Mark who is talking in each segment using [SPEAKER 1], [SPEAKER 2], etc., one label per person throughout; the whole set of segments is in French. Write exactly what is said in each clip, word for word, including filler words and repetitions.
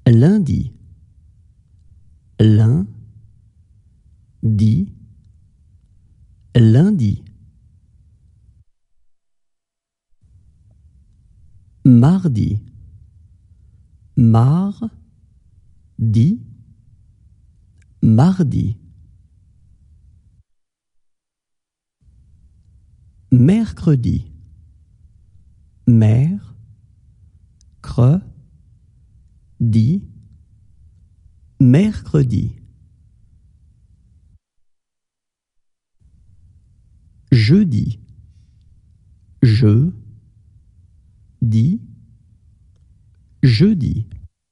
[SPEAKER 1] lundi, lundi, lundi. Mardi, mardi, mardi. Mercredi, mercredi, mercredi. Jeudi, jeudi, jeudi.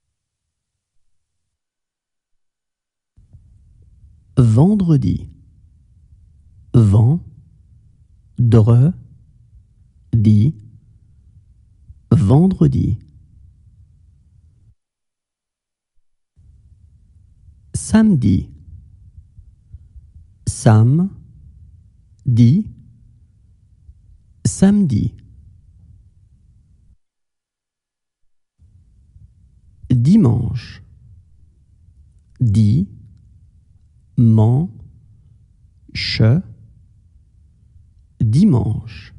[SPEAKER 1] Vendredi, vendredi, vendredi. Samedi, samedi, samedi. Dimanche, dimanche, dimanche.